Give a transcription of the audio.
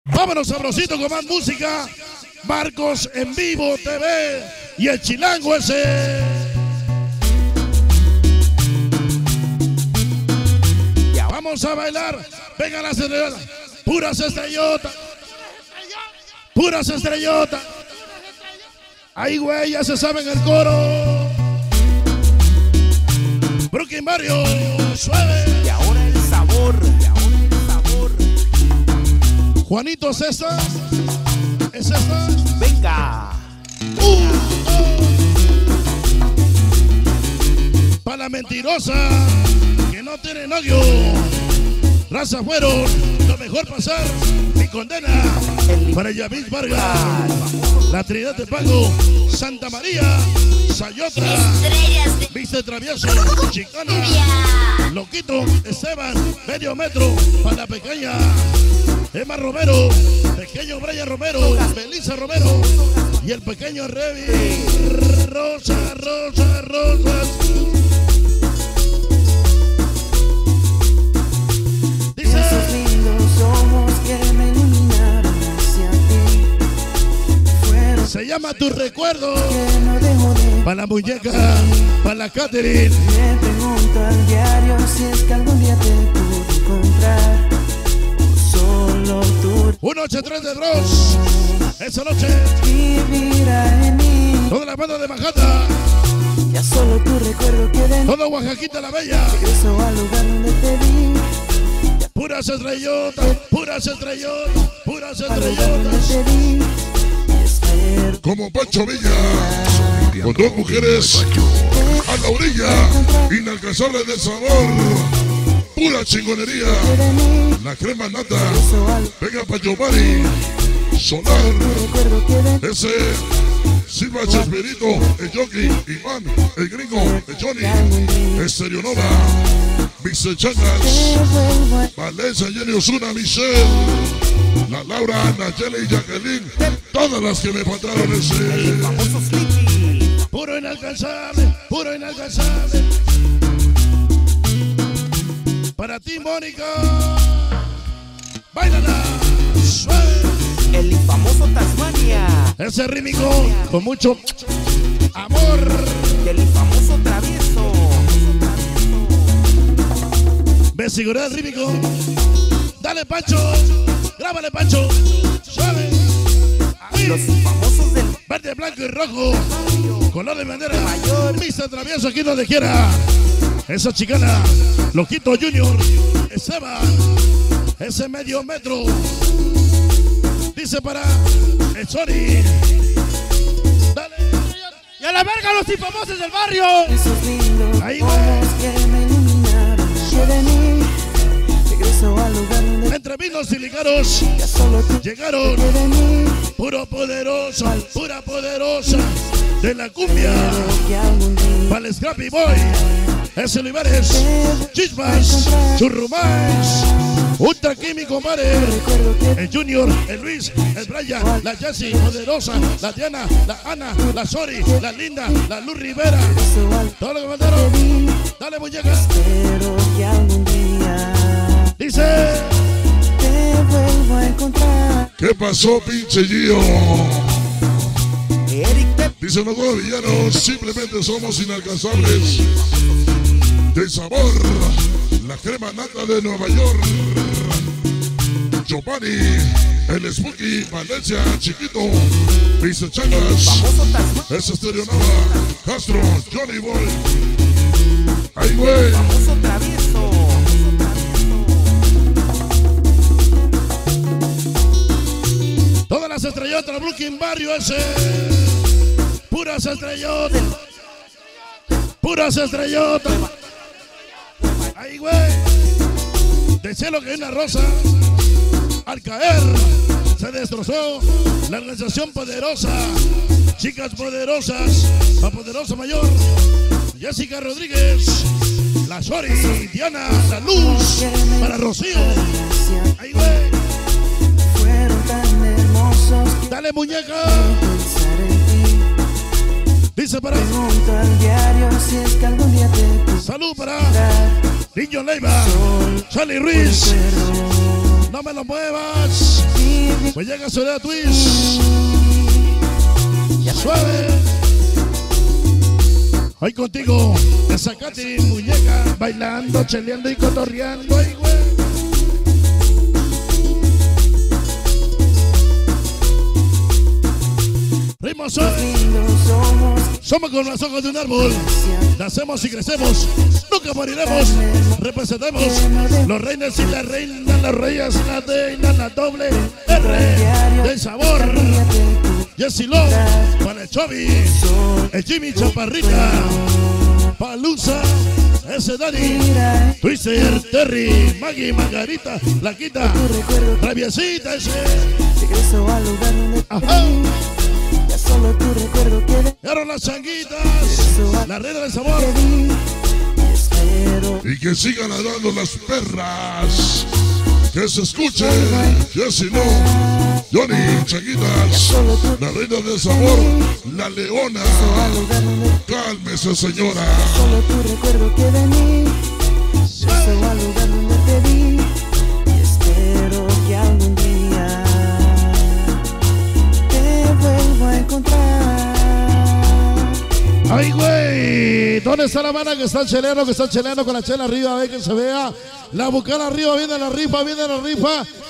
Vámonos sabrosito con más música. Marcos en Vivo TV y el Chilango ese. Vamos a bailar. Venga las estrellotas. Puras estrellotas. Puras estrellotas. Ahí, güey, ya se saben el coro. Brooklyn Barrio, suave. Y ahora el sabor. Juanito, ¿es esta? ¿Es esta? Venga. Para la mentirosa que no tiene novio. Raza fueron lo mejor pasar. Mi condena para Yavis Vargas. La Trinidad de Pago. Santa María. Sayota. Viste Travieso. Chicana. Loquito. Esteban. Medio metro. Para la pequeña Emma Romero. Pequeño Brian Romero. Melissa Romero. Y el pequeño Revi. Rosa, Rosa, Rosas. Esos lindos ojos que me iluminaron hacia ti. Se llama Tu Recuerdo. Que no dejo de para la muñeca, para la Catherine. Me pregunto al diario si es que algún día te pude encontrar. Solo tú 183 de Bros. Esa noche vivirá en mí. toda la banda de Manhattan. Ya solo tu recuerdo queda en Todo Oaxaquita la Bella. regreso al lugar donde te vi. Puras estrellotas, puras estrellotas, puras Al lugar donde estrellotas. te vi. Y espero Como Pancho Villa, con dos mujeres a la orilla, inalcanzable del sabor, pura chingonería, de mí. la crema nata, Regreso al venga pa' Giovanni, Solar, recuerdo queda en ese Silva Chespirito, el Jockey, Iván, el Gringo, el Johnny, Estéreo Nova, Mr. Changas, te vuelvo a Valencia, Jenny Osuna, Michelle, la Laura, Nayeli y Jacqueline, todas las que me faltaron ese. Famoso Sleepy. Puro inalcanzable, puro inalcanzable. Para ti, Mónica. Báilala, suave. El infamoso Tasmania. Ese rítmico con mucho amor. El infamoso Travieso. ¿Ves seguridad rítmico? Dale, Pancho. Grábale, Pancho. Suave. Ahí. Los famosos del Verde, blanco y rojo. Color de bandera. Mr. Travieso aquí donde quiera. Esa chicana. Loquito Junior. Esteban. Ese medio metro. Dice para el Sony. Dale. ¡Y a la verga los infamosos del barrio! esos lindos Ahí, güey. ojos que me iluminaron de mí. Regreso al lugar donde Entre vinos y ligaros. ya solo tú Llegaron. de mí. Puro poderosa. Pura poderosa. De la cumbia. Pero que algún día Para el Scrappy Boy. Ese Olivares. Chispas. Churrumais. Ultra Químico Mare. recuerdo que El Junior, el Luis, el Brian, la Jessie, poderosa, la Diana, la Ana, la Sori, la Linda, la Luz Rivera. regreso al Todo lo que mandaron. te vi. Dale, muñecas. Pero que algún día Dice. te vuelvo a encontrar. ¿Qué pasó, pinche Gio? Eric Pep. Dicen los dos villanos, simplemente somos inalcanzables. De sabor, la crema nata de Nueva York. Giovanni, el Spooky, Valencia, Chiquito, Mr. Changas, Famoso Tasmania. es Estéreo Nova, Castro, Johnny Boy. Ay, güey. Famoso Travieso. Todas las estrellotas, Brooklyn Barrio ese. Puras estrellotas. Puras estrellotas. Ahí, güey. De cielo que hay una rosa. Al caer, se destrozó la organización poderosa. Chicas poderosas. La poderosa mayor. Jessica Rodríguez. La Sori. Diana. La Luz. Para Rocío. Ahí, güey. Fueron tan hermosos que Dale, muñeca. pensar en ti. Dice para. Pregunto al diario si es que algún día te pude Salud para encontrar. Niño Leiva. Charlie Ruiz. Recuerdo No me lo muevas. vivir Pues llega Soledad Twist. Suave. Hoy contigo, esa Katy muñeca, bailando, cheleando y cotorreando. Ay, güey. Ritmos son. Somos con los ojos de un árbol. Nacemos y crecemos. Nunca moriremos. Representemos los reinos y las reinas, las reyes, la reina, la doble R del sabor. Jessy Love, para el Chobi, el Jimmy Chaparrita, Palusa, ese Dani, Twister, Terry, Maggie, Margarita, Laquita, Traviesita, ese. Ajá. Solo tu recuerdo queda. Y ahora las changuitas, la reina del sabor. Y que sigan nadando las perras. Que se escuche. Jessy no. Johnny, changuitas. La reina del sabor. La leona. Cálmese, señora. Solo tu recuerdo queda en mí. Regreso al lugar donde te vi. Y espero que algún día vuelvo a encontrar. Ay, güey, ¿dónde está la mana que está cheleando con la chela arriba? A ver que se vea. La bucana arriba, viene la rifa,